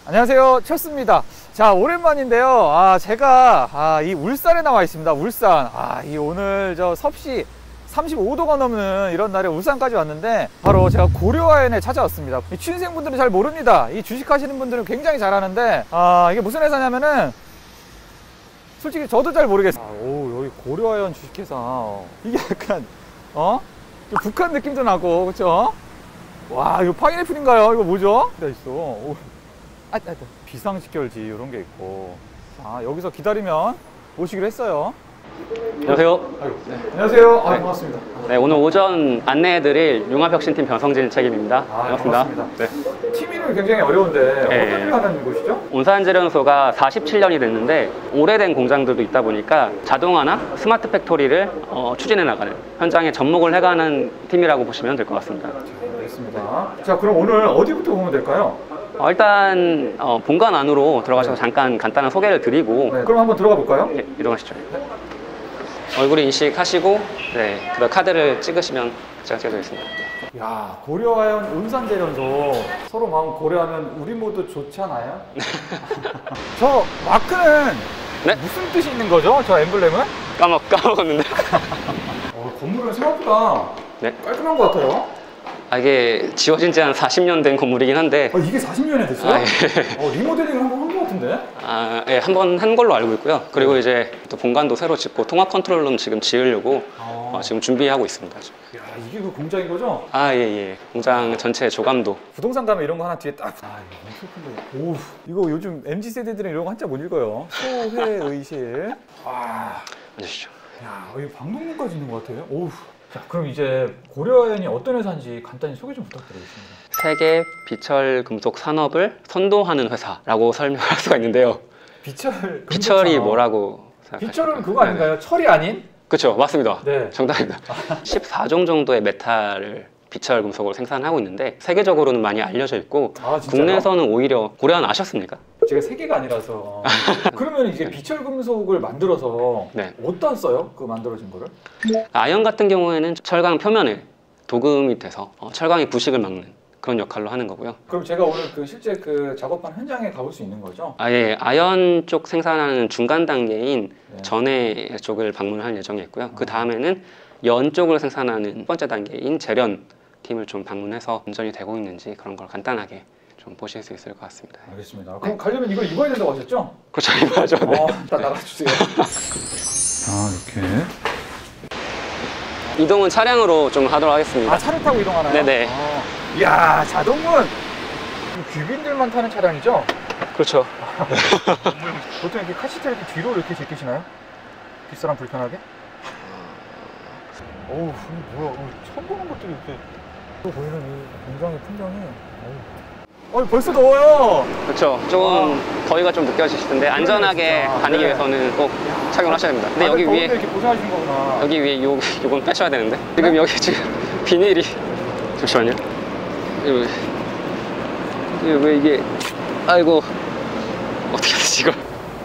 안녕하세요, 철수입니다. 자, 오랜만인데요. 제가 이 울산에 나와 있습니다. 울산. 이 오늘 저 섭씨 35도가 넘는 이런 날에 울산까지 왔는데 바로 제가 고려아연에 찾아왔습니다. 이 취준생분들은 잘 모릅니다. 이 주식하시는 분들은 굉장히 잘 아는데 이게 무슨 회사냐면은 솔직히 저도 잘 모르겠어요. 오, 여기 고려아연 주식회사. 이게 약간 좀 북한 느낌도 나고, 그쵸? 와, 이거 파인애플인가요? 이거 뭐죠? 다 있어. 오. 비상식결지 이런 게 있고. 자, 여기서 기다리면 오시기로 했어요. 안녕하세요. 네. 안녕하세요. 반갑습니다. 네, 오늘 오전 안내해드릴 융합혁신팀 변성진 책임입니다. 반갑습니다. 네. 팀 이름이 굉장히 어려운데 어떤 일을 하는 곳이죠? 온산재련소가 47년이 됐는데 오래된 공장들도 있다 보니까 자동화나 스마트 팩토리를 추진해 나가는 현장에 접목을 해가는 팀이라고 보시면 될 것 같습니다. 알겠습니다. 자, 그럼 오늘 어디부터 보면 될까요? 일단 본관 안으로 들어가셔서 잠깐 간단한 소개를 드리고 그럼 한번 들어가 볼까요? 네, 이동하시죠. 얼굴 인식하시고 그다음 카드를 찍으시면 제가 찍어드리겠습니다. 야, 고려아연 온산재련소 서로 마음 고려하면 우리 모두 좋잖아요. 저 마크는 무슨 뜻이 있는 거죠? 저 엠블렘은? 까먹었는데. 건물은 생각보다 깔끔한 것 같아요. 이게 지어진 지 한 40년 된 건물이긴 한데 이게 40년이 됐어요? 예. 리모델링을 한번 한 것 같은데? 예, 한 번 한 걸로 알고 있고요. 그리고 이제 또 본관도 새로 짓고 통합 컨트롤룸 지금 지으려고 지금 준비하고 있습니다. 야, 이게 그 공장인 거죠? 예. 공장 전체 조감도. 부동산 가면 이런 거 하나 뒤에 딱. 이거 엄청 큰데. 오, 이거 요즘 MZ 세대들은 이런 거 한자 못 읽어요. 소회의실. 앉으시죠. 야, 여기 방독면까지 있는 것 같아요. 오우. 자, 그럼 이제 고려아연이 어떤 회사인지 간단히 소개 좀 부탁드리겠습니다. 세계 비철 금속 산업을 선도하는 회사라고 설명할 수가 있는데요. 비철이 뭐라고 생각하실까요? 비철은 그거 아닌가요? 철이 아닌? 그렇죠, 맞습니다. 네. 정답입니다. 14종 정도의 메탈을 비철 금속으로 생산하고 있는데 세계적으로는 많이 알려져 있고 국내에서는 오히려 고려아연 아셨습니까? 제가 세계가 아니라서. 그러면 이제 비철 금속을 만들어서 어디다 써요? 그 만들어진 거를? 아연 같은 경우에는 철강 표면에 도금이 돼서 철강의 부식을 막는 그런 역할로 하는 거고요. 그럼 제가 오늘 실제 작업한 현장에 가볼 수 있는 거죠? 예. 아연 쪽 생산하는 중간 단계인 전해 쪽을 방문을 할 예정이 있고요. 그 다음에는 연 쪽을 생산하는 첫 번째 단계인 재련 팀을 좀 방문해서 운전이 되고 있는지 그런 걸 간단하게 좀 보실 수 있을 것 같습니다. 알겠습니다. 그럼 가려면 이걸 입어야 된다고 하셨죠? 그렇죠, 입어야죠. 일단 나가주세요. 이렇게 이동은 차량으로 좀 하도록 하겠습니다. 차를 타고 이동하나요? 네네. 이야, 자동문! 귀빈들만 타는 차량이죠? 그렇죠. 보통 이렇게 카시트 이렇게 뒤로 이렇게 제끼시나요? 뒷사람 불편하게? 어우, 뭐야. 처음 보는 것들이 이렇게 보이는 이 공장의 풍경이. 벌써 더워요. 그렇죠. 조금 더위가 좀 느껴지실 텐데 안전하게 다니기 위해서는 꼭 착용을 하셔야 됩니다. 근데 여기 위에 이렇게 고생하시는 거구나. 여기 위에 요건 빼셔야 되는데 지금 여기 지금 비닐이 잠시만요. 이거 왜 이게 아이고 어떻게 하지 이걸?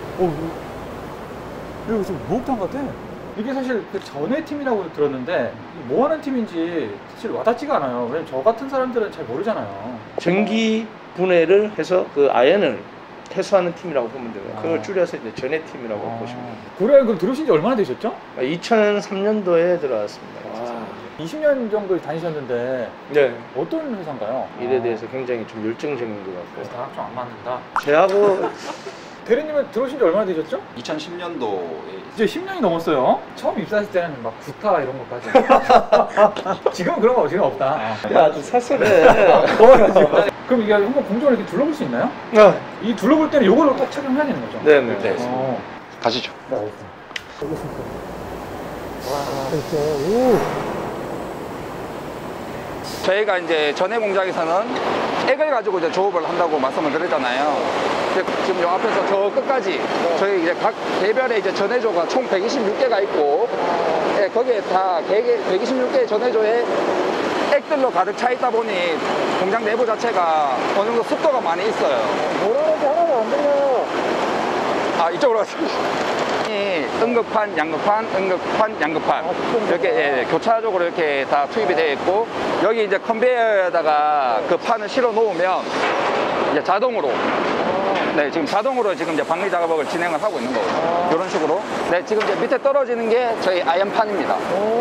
이거 좀 목욕탕 같아. 이게 사실 전해 팀이라고 들었는데 뭐 하는 팀인지 사실 와닿지가 않아요. 왜냐면 저 같은 사람들은 잘 모르잖아요. 전기 분해를 해서 그 아연을 해소하는 팀이라고 보면 되고요. 그걸 줄여서 이제 전해 팀이라고 보시면 됩니다. 고려아연 그럼 들어오신 지 얼마나 되셨죠? 2003년도에 들어왔습니다. 20년 정도 다니셨는데 어떤 회사인가요? 일에 대해서 굉장히 좀 열정적인 것 같고. 나랑 좀 안 맞는다. 저하고 대리님은 들어오신 지 얼마나 되셨죠? 2010년도에 이제 10년이 넘었어요. 처음 입사했을 때는 막 구타 이런 것까지. 지금은 그런 거 지금 없다. 야, 아주 사설해. 그럼 이게 한번 공정을 이렇게 둘러볼 수 있나요? 이 둘러볼 때는 이걸로 꼭 착용해야 되는 거죠? 네네. 가시죠. 알겠습니다. 와, 이렇게 저희가 이제 전해 공장에서는 액을 가지고 이제 조업을 한다고 말씀을 드렸잖아요. 지금 요 앞에서 저 끝까지 저희 이제 각 개별의 이제 전해조가 총 126개가 있고, 거기에 다 126개의 전해조에 액들로 가득 차 있다 보니 공장 내부 자체가 어느 정도 습도가 많이 있어요. 뭐라는지 하나도 안 들려요. 이쪽으로 가세요. 응급판, 양극판, 응급판, 양극판 이렇게 교차적으로 이렇게 다 투입이 되어 있고, 여기 이제 컨베이어에다가 그 판을 실어 놓으면 이제 자동으로. 네, 지금 자동으로 지금 이제 방리 작업을 진행을 하고 있는 거거든요. 이런 식으로. 네, 지금 이제 밑에 떨어지는 게 저희 아연판입니다.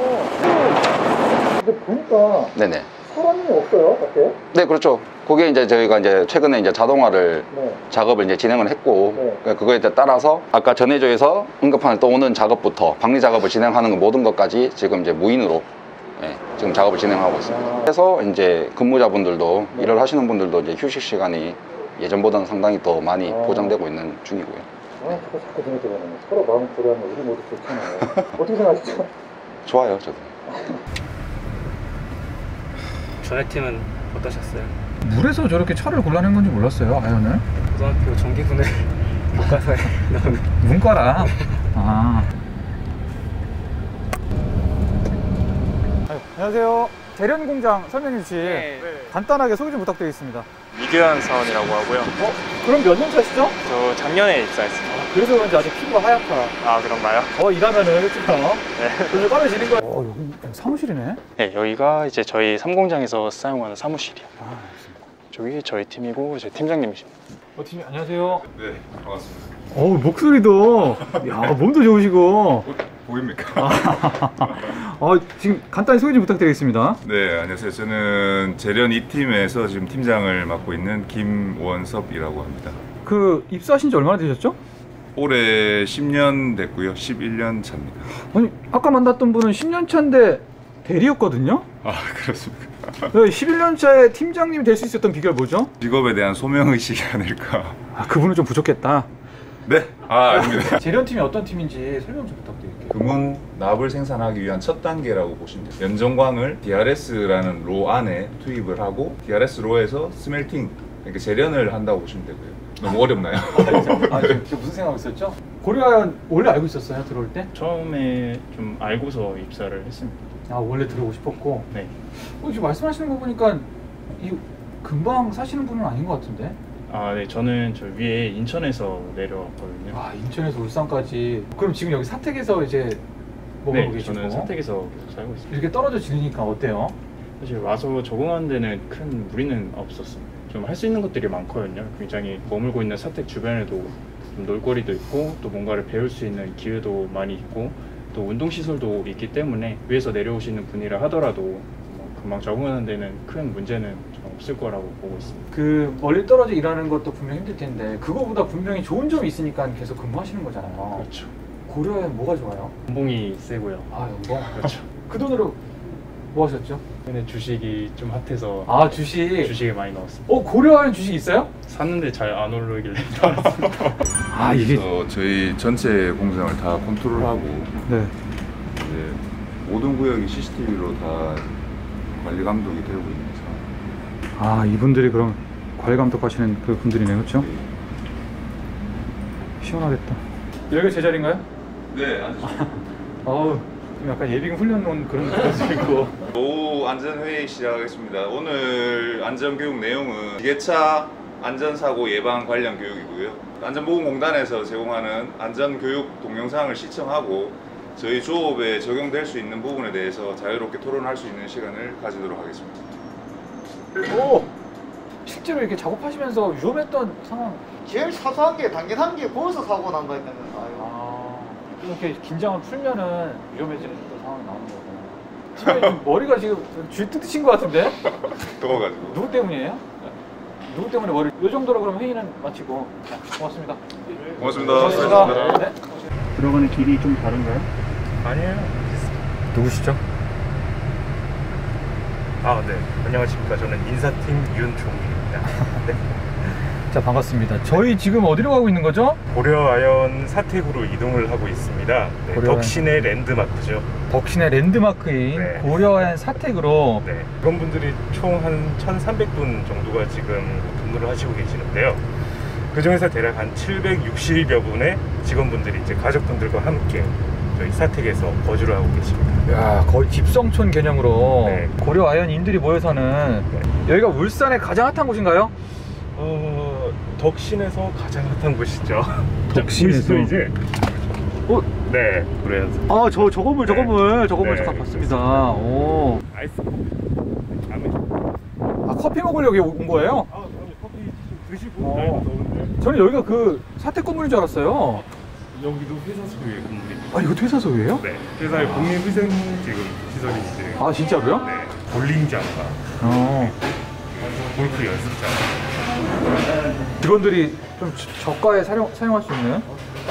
근데 보니까 네네. 사람이 없어요, 밖에? 네, 그렇죠. 그게 이제 저희가 이제 최근에 이제 자동화를 네. 작업을 이제 진행을 했고, 네. 그거에 따라서 아까 전해조에서 응급판을 떠오는 작업부터 방리 작업을 진행하는 모든 것까지 지금 이제 무인으로 지금 작업을 진행하고 있습니다. 그래서 이제 근무자분들도 일을 하시는 분들도 이제 휴식 시간이 예전보다는 상당히 더 많이 보장되고 있는 중이고요. 자꾸 눈에 들어가네. 서로 마음 고려하면 우리 모두 좋잖아요. 어떻게 생각하시죠? 좋아요, 저도. 전에 팀은 어떠셨어요? 물에서 저렇게 철을 골라낸 건지 몰랐어요, 아연을. 고등학교 전기분해 교과서에 나오는 문과라. 아. 안녕하세요. 재련공장 설명해 주신 간단하게 소개 좀 부탁드리겠습니다. 이규현 사원이라고 하고요. 그럼 몇 년 차시죠? 저 작년에 입사했습니다. 그래서 그런지 아직 피부가 하얗다. 아, 그런가요? 일하면은 그렇죠. 네. 그래서 까매지는 거예요. 여기 사무실이네. 네, 여기가 이제 저희 3공장에서 사용하는 사무실이요. 저기 저희 팀이고 저희 팀장님이십니다. 팀 안녕하세요. 네, 반갑습니다. 목소리도 야, 몸도 좋으시고. 보입니까? 지금 간단히 소개 좀 부탁드리겠습니다. 네, 안녕하세요. 저는 재련 2팀에서 지금 팀장을 맡고 있는 김원섭이라고 합니다. 그 입사하신 지 얼마나 되셨죠? 올해 10년 됐고요. 11년 차입니다. 아니, 아까 만났던 분은 10년 차인데 대리였거든요? 아, 그렇습니까? 11년 차에 팀장님이 될 수 있었던 비결 뭐죠? 직업에 대한 소명의식이 아닐까. 그분은 좀 부족했다. 네? 아닙니다. 재련팀이 어떤 팀인지 설명 좀 부탁드릴게요. 금은 납을 생산하기 위한 첫 단계라고 보시면 돼요. 연정광을 DRS라는 로 안에 투입을 하고 DRS 로에서 스멜팅, 그러니까 재련을 한다고 보시면 되고요. 너무 어렵나요? 지금 무슨 생각하고 있었죠? 고려아연 원래 알고 있었어요? 들어올 때? 처음에 좀 알고서 입사를 했습니다. 원래 들어오고 싶었고. 네. 지금 말씀하시는 거 보니까 금방 사시는 분은 아닌 것 같은데? 아, 네, 저는 저 위에 인천에서 내려왔거든요. 인천에서 울산까지. 그럼 지금 여기 사택에서 이제 머물고 계시고? 저는 사택에서 계속 살고 있습니다. 이렇게 떨어져 지내니까 어때요? 사실 와서 적응하는 데는 큰 무리는 없었습니다. 좀 할 수 있는 것들이 많거든요. 굉장히 머물고 있는 사택 주변에도 좀 놀거리도 있고 또 뭔가를 배울 수 있는 기회도 많이 있고 또 운동시설도 있기 때문에 위에서 내려오시는 분이라 하더라도 금방 적응하는 데는 큰 문제는 좀 없을 거라고 보고 있습니다. 그 멀리 떨어져 일하는 것도 분명히 힘들 텐데 그거보다 분명히 좋은 점이 있으니까 계속 근무하시는 거잖아요. 그렇죠. 고려아연 뭐가 좋아요? 연봉이 세고요. 연봉? 그렇죠. 그 돈으로 뭐 하셨죠? 근데 주식이 좀 핫해서 주식에 많이 넣었습니다. 고려아연 주식 있어요? 샀는데 잘 안 오르길래 그래서 저희 전체 공장을 다 컨트롤하고 네. 이제 모든 구역이 CCTV로 다 관리 감독이 되고 있는 상황. 이분들이 그럼 관리 감독하시는 그 분들이네, 그렇죠? 시원하겠다. 여기가 제 자리인가요? 네, 앉으시죠. 좀 약간 예비군 훈련 온 그런 느낌도 있고. 오후 안전회의 시작하겠습니다. 오늘 안전교육 내용은 기계차 안전사고 예방 관련 교육이고요. 안전보건공단에서 제공하는 안전교육 동영상을 시청하고 저희 조업에 적용될 수 있는 부분에 대해서 자유롭게 토론할 수 있는 시간을 가지도록 하겠습니다. 실제로 이렇게 작업하시면서 위험했던 상황? 제일 사소한 게 단계 부어서 사고 난 거였다면 이렇게 긴장을 풀면은 위험해지는 또 상황이 나오는 거고. 지금 머리가 지금 쥐 뜯으신 것 같은데? 더워가지고. 누구 때문이에요? 누구 때문에 머리? 이 정도로 그럼 회의는 마치고. 고맙습니다. 고맙습니다. 네. 들어가는 길이 좀 다른가요? 아니에요. 누구시죠? 네. 안녕하십니까. 저는 인사팀 윤종민입니다. 네. 자, 반갑습니다. 저희 지금 어디로 가고 있는 거죠? 고려아연 사택으로 이동을 하고 있습니다. 네, 고려아연. 덕신의 랜드마크죠. 덕신의 랜드마크인 네. 고려아연 사택으로. 네. 직원분들이 총 한 1,300분 정도가 지금 근무를 하시고 계시는데요. 그 중에서 대략 한 760여 분의 직원분들이 이제 가족분들과 함께 저희 사택에서 거주를 하고 계십니다. 야, 거의 집성촌 개념으로 네. 고려아연인들이 모여 사는. 여기가 울산의 가장 핫한 곳인가요? 덕신에서 가장 핫한 곳이죠. 덕신에서? 이제. 네, 그래요. 저 건물 네. 잠깐 봤습니다. 오. 아이스 커피. 커피 먹으려고 여기 온 거예요? 그럼 커피 드시고 날도 더운데. 저는 여기가 그 사택 건물인 줄 알았어요. 여기도 회사 소유의 건물입니다. 아, 이거 퇴사 소유예요? 네. 회사의 공인위생 지금 시설이 이제. 아, 진짜로요? 네. 볼링장과 어. 골프 연습장. 직원들이 좀 저가에 사용할 수 있는.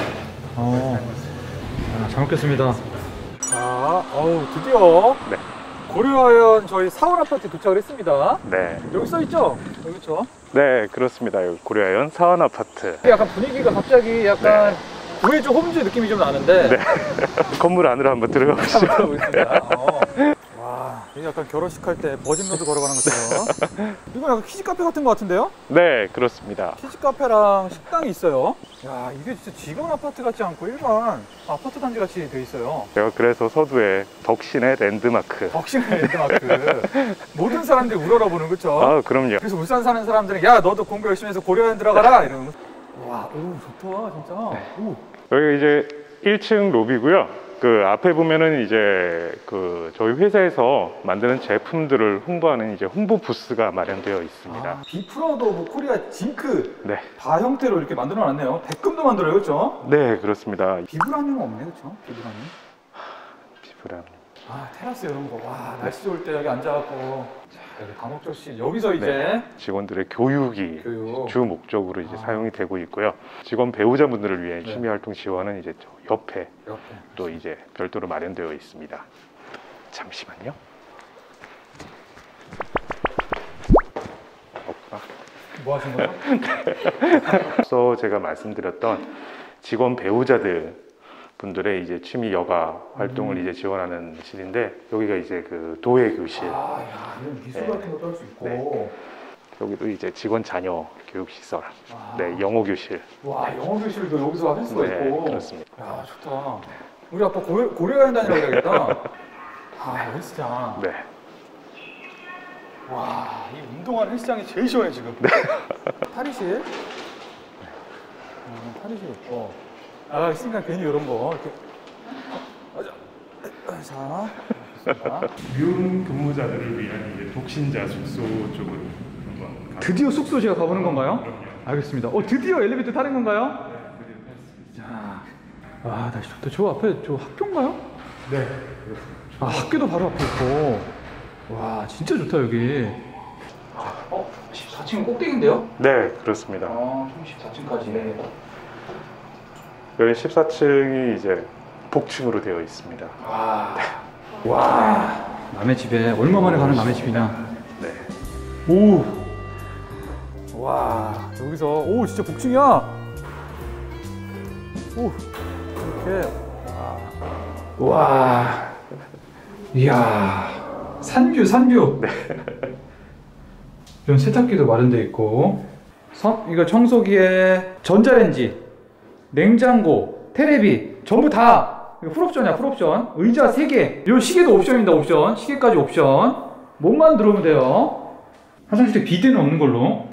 잘 먹겠습니다. 자, 드디어 네. 고려하연 저희 사원 아파트 도착을 했습니다. 네. 여기 써 있죠? 여기 있죠? 네, 그렇습니다. 여기 고려하연 사원 아파트. 약간 분위기가 갑자기 약간 구해줘 홈즈 느낌이 좀 나는데. 네. 건물 안으로 한번 들어가 보시죠. 한번 들어보겠습니다. 와, 이게 약간 결혼식 할 때 버진로드 걸어가는 것처럼. 이건 약간 키즈 카페 같은 것 같은데요? 네, 그렇습니다. 키즈 카페랑 식당이 있어요. 야, 이게 진짜 직원 아파트 같지 않고 일반 아파트 단지 같이 돼 있어요. 제가 그래서 서두에 덕신의 랜드마크. 덕신의 랜드마크. 모든 사람들이 우러러보는, 그쵸? 아, 그럼요. 그래서 울산 사는 사람들은 야, 너도 공부 열심히 해서 고려하연 들어가라 이러면. 와, 좋다 진짜. 오. 여기가 이제 1층 로비고요. 그 앞에 보면은 이제 그 저희 회사에서 만드는 제품들을 홍보하는 이제 홍보 부스가 마련되어 있습니다. 비프라우드 오브 코리아 징크. 네. 바 형태로 이렇게 만들어 놨네요. 백금도 만들어요, 그렇죠? 네, 그렇습니다. 비브라늄은 없네, 그렇죠? 비브라늄. 비브라늄. 아, 테라스 이런 거. 와, 날씨 좋을 때 여기 앉아갖고. 자, 여기 다목적실. 여기서 이제 직원들의 교육이 주 목적으로 이제 사용이 되고 있고요. 직원 배우자분들을 위해 취미 활동 지원은 이제 저 옆에 또 이제 별도로 마련되어 있습니다. 잠시만요. 뭐 하신 거죠? 앞서 제가 말씀드렸던 직원 배우자들 분들의 이제 취미 여가 활동을 이제 지원하는 실인데, 여기가 이제 그 도예 교실. 아, 야, 이런 미술 같은 것도 할 수 있고. 네. 여기도 이제 직원 자녀 교육 시설. 네, 영어 교실. 와, 영어 교실도 여기서 할 수가 있고. 그렇습니다. 야, 좋다. 우리 아빠 고려하연 다니라고 해야겠다. 아, 헬스장. 네. 와, 이 운동하는 헬스장이 제일 시원해 지금. 네. 탈의실. 탈의실 있고. 아, 있으니까 괜히 이런 거 이렇게. 자, 알겠습니다. 미혼 근무자들을 위한 이제 독신자 숙소 쪽으로 한번 드디어 숙소 제가 가보는 건가요? 그럼요. 알겠습니다. 드디어 엘리베이터 타는 건가요? 자, 와, 날씨 좋다. 저 앞에 저 학교인가요? 네. 아, 학교도 바로 앞에 있고. 와, 진짜 좋다 여기. 14층 꼭대기인데요? 네, 그렇습니다. 14층까지. 여기 14층이 이제 복층으로 되어 있습니다. 와, 남의 집에 얼마 만에 가는 남의 집이냐. 네. 오, 와, 여기서 진짜 복층이야. 오, 이렇게. 와, 이야, 산뷰. 네. 이런 세탁기도 마련되어 있고. 이거 청소기에 전자레인지, 냉장고, 테레비 전부 다 풀옵션이야. 풀옵션. 의자 3개. 이 시계도 옵션입니다. 옵션. 시계까지 옵션. 몸만 들어오면 돼요. 화장실에 비데는 없는 걸로.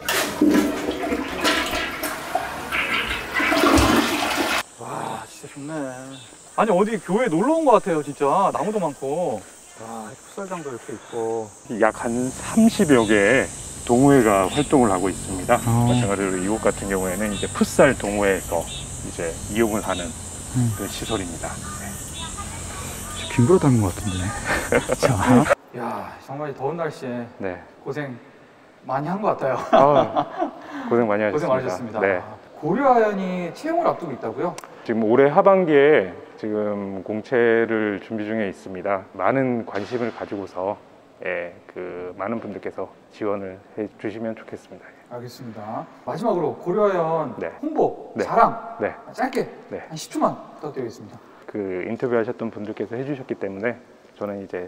와, 진짜 좋네. 아니, 어디 교회 놀러 온 것 같아요. 진짜 나무도 많고. 와, 풋살장도 이렇게 있고. 약 한 30여 개의 동호회가 활동을 하고 있습니다. 마찬가지로 이곳 같은 경우에는 이제 풋살 동호회에서 이제 이용을 하는 그 시설입니다. 네. 김구라 닮은 것 같은데. 자, 야, 정말 더운 날씨에 고생 많이 한 것 같아요. 고생 많이 하셨습니다. 고생 많으셨습니다. 네. 고려하연이 채용을 앞두고 있다고요? 지금 올해 하반기에 지금 공채를 준비 중에 있습니다. 많은 관심을 가지고서 그 많은 분들께서 지원을 해주시면 좋겠습니다. 알겠습니다. 마지막으로 고려하연 홍보, 자랑 짧게 한 10초만 부탁드리겠습니다. 그 인터뷰하셨던 분들께서 해주셨기 때문에 저는 이제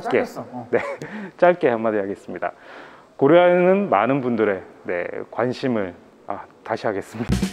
짧게 한마디 하겠습니다. 고려하연은 많은 분들의 관심을 다시 하겠습니다.